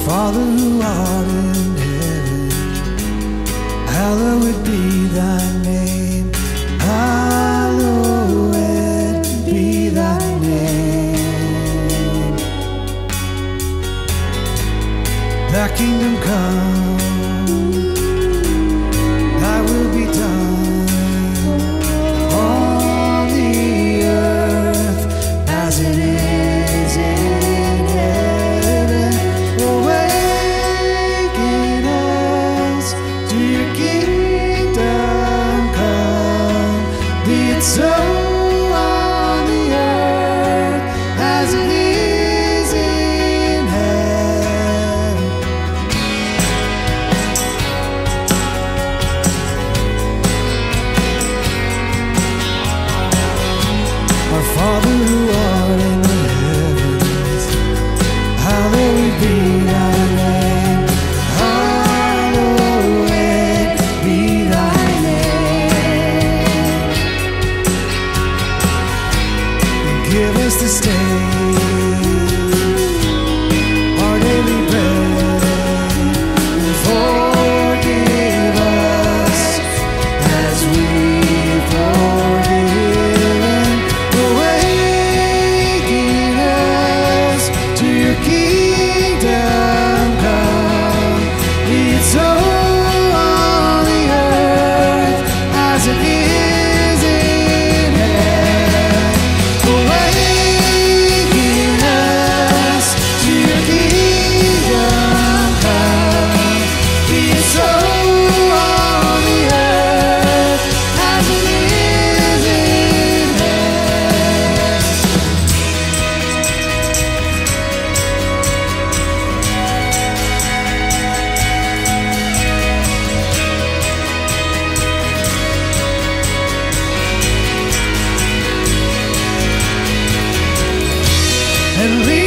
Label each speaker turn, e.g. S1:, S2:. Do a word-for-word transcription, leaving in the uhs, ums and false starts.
S1: Father who art in heaven, hallowed be thy name. Hallowed be thy name. Thy kingdom come, thy will be done on the earth as it is in heaven. Awaken us to your kingdom come. Be it so on the earth as it is in heaven. Our Father who art in the heavens, hallowed be thy name. Hallowed be thy name. Give us this day our daily bread, and forgive us as we forgive. Awaken us to your kingdom come. Be it so on the earth as it is in heaven. Awaken us to your kingdom come. Be it so on the earth as it is in heaven. And lead